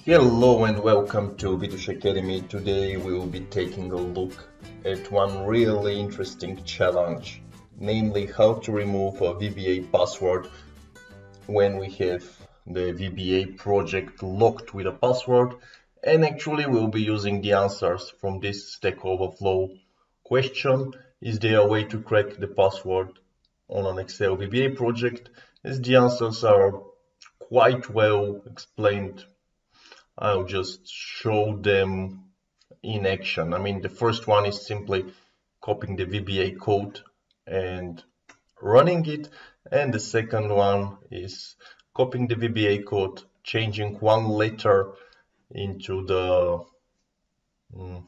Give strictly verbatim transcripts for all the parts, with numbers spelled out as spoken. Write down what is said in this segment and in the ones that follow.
Hello and welcome to VitoshAcademy. Today we will be taking a look at one really interesting challenge, namely how to remove a V B A password when we have the V B A project locked with a password. And actually we'll be using the answers from this StackOverflow question. Is there a way to crack the password on an Excel V B A project? As the answers are quite well explained, I'll just show them in action. I mean, the first one is simply copying the V B A code and running it. And the second one is copying the V B A code, changing one letter into the mm,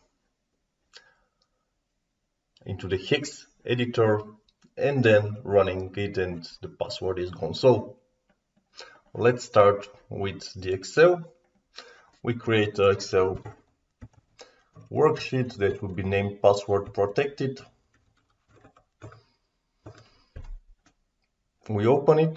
into the hex editor and then running it, and the password is gone. So let's start with the Excel. We create an Excel worksheet that will be named password protected. We open it,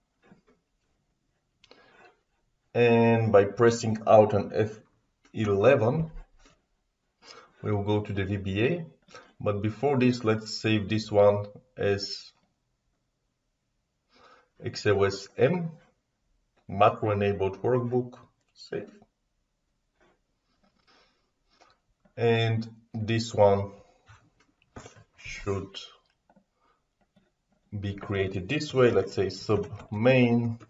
and by pressing Alt and F eleven we will go to the V B A. But before this, let's save this one as Excel S M macro enabled workbook. Save. And this one should be created this way. Let's say sub main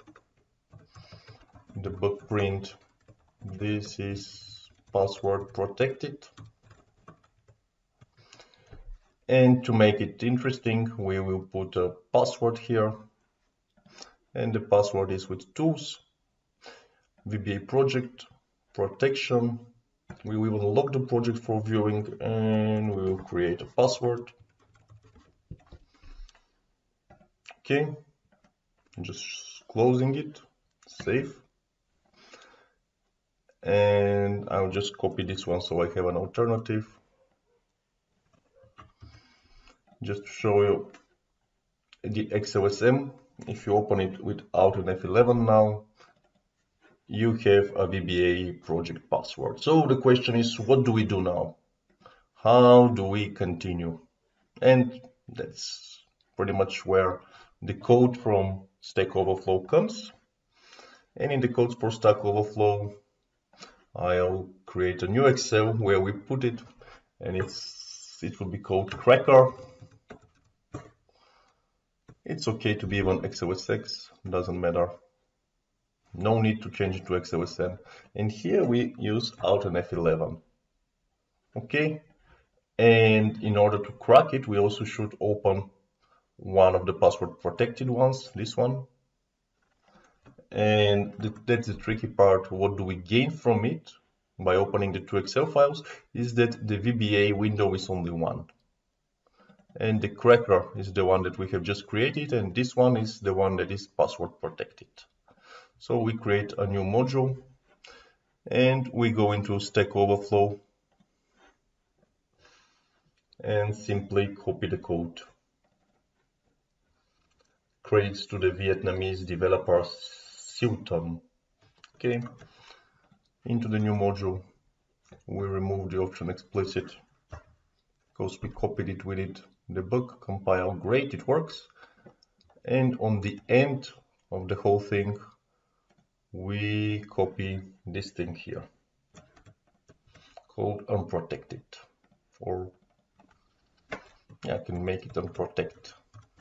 debug print. This is password protected. And to make it interesting, we will put a password here. And the password is with tools, V B A project, protection. We will unlock the project for viewing, and we will create a password. Okay, just closing it, save. And I'll just copy this one so I have an alternative. Just to show you the Excel S M, if you open it with Alt and F eleven now, you have a V B A project password. So the question is, what do we do now? How do we continue? And that's pretty much where the code from Stack Overflow comes. And in the codes for Stack Overflow, I'll create a new Excel where we put it, and it's it will be called Cracker. It's okay to be even X O S X, doesn't matter. No need to change it to X O S M. And here we use Alt and F eleven. Okay. And in order to crack it, we also should open one of the password protected ones, this one. And th that's the tricky part. What do we gain from it by opening the two Excel files? Is that the V B A window is only one. And the cracker is the one that we have just created, and this one is the one that is password protected. So we create a new module, and we go into Stack Overflow and simply copy the code. Credits to the Vietnamese developer Silton. Okay, into the new module, we remove the option explicit because we copied it with it. Debug, compile, great, it works. And on the end of the whole thing, we copy this thing here called unprotected, or yeah, I can make it unprotect,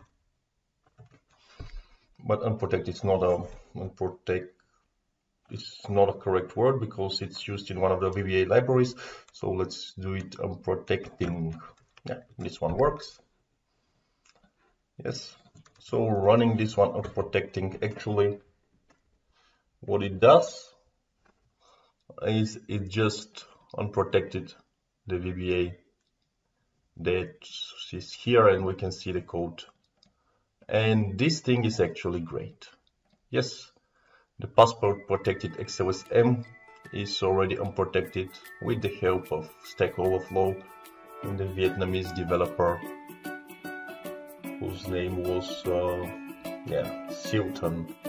but unprotected is not a unprotect it's not a correct word because it's used in one of the V B A libraries. So let's do it unprotecting. Yeah, this one works. Yes. So running this one unprotecting, actually what it does is it just unprotected the V B A that is here, and we can see the code. And this thing is actually great. Yes, the password protected X O S M is already unprotected with the help of Stack Overflow and the Vietnamese developer whose name was uh, yeah Silton.